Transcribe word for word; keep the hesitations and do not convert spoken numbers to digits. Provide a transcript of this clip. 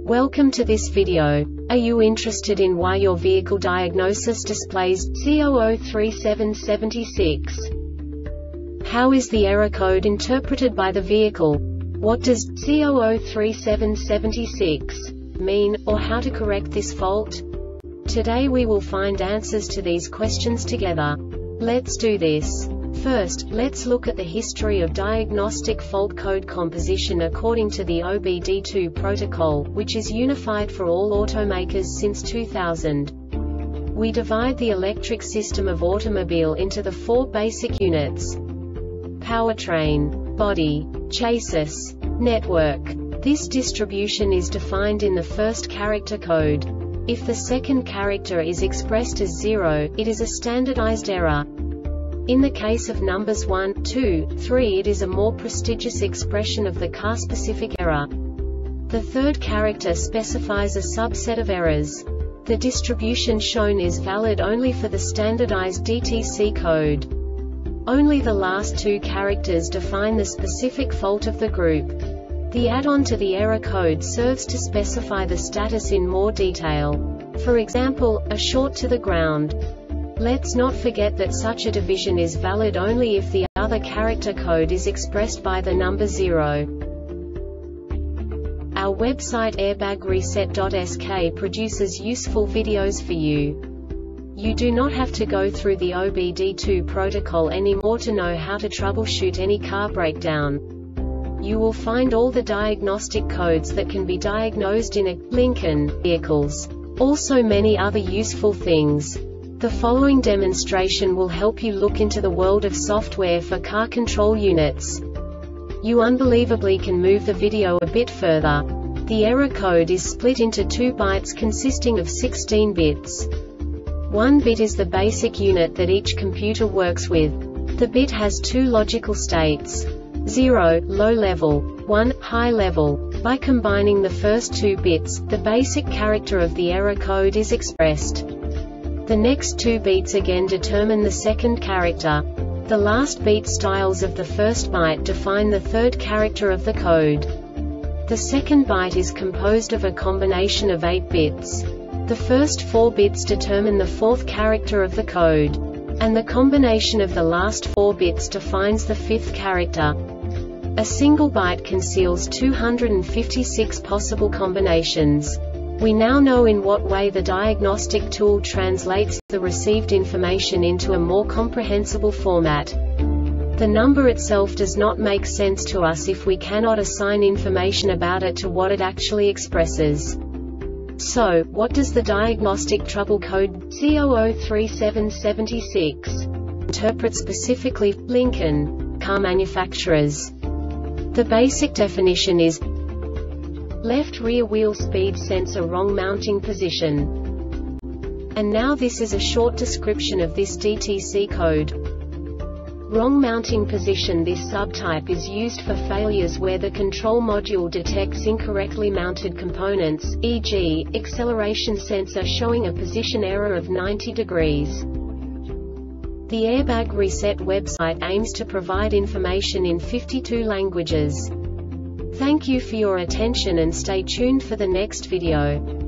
Welcome to this video. Are you interested in why your vehicle diagnosis displays C zero zero three seven seven six? How is the error code interpreted by the vehicle? What does C zero zero three seven seven six mean, or how to correct this fault? Today we will find answers to these questions together. Let's do this. First, let's look at the history of diagnostic fault code composition according to the O B D two protocol, which is unified for all automakers since two thousand. We divide the electric system of automobile into the four basic units: powertrain, body, chassis, network. This distribution is defined in the first character code. If the second character is expressed as zero, it is a standardized error. In the case of numbers one, two, three, it is a more prestigious expression of the car-specific error. The third character specifies a subset of errors. The distribution shown is valid only for the standardized D T C code. Only the last two characters define the specific fault of the group. The add-on to the error code serves to specify the status in more detail. For example, a short to the ground. Let's not forget that such a division is valid only if the other character code is expressed by the number zero. Our website airbag reset dot S K produces useful videos for you. You do not have to go through the O B D two protocol anymore to know how to troubleshoot any car breakdown. You will find all the diagnostic codes that can be diagnosed in a Lincoln vehicles. Also many other useful things. The following demonstration will help you look into the world of software for car control units. You unbelievably can move the video a bit further. The error code is split into two bytes consisting of sixteen bits. One bit is the basic unit that each computer works with. The bit has two logical states: zero, low level, one, high level. By combining the first two bits, the basic character of the error code is expressed. The next two beats again determine the second character. The last beat styles of the first byte define the third character of the code. The second byte is composed of a combination of eight bits. The first four bits determine the fourth character of the code. And the combination of the last four bits defines the fifth character. A single byte conceals two hundred fifty-six possible combinations. We now know in what way the diagnostic tool translates the received information into a more comprehensible format. The number itself does not make sense to us if we cannot assign information about it to what it actually expresses. So, what does the diagnostic trouble code C zero zero three seven seven six interpret specifically for Lincoln car manufacturers? The basic definition is left rear wheel speed sensor wrong mounting position. And now this is a short description of this D T C code. Wrong mounting position. This subtype is used for failures where the control module detects incorrectly mounted components, for example, acceleration sensor showing a position error of ninety degrees. The Airbag Reset website aims to provide information in fifty-two languages. Thank you for your attention and stay tuned for the next video.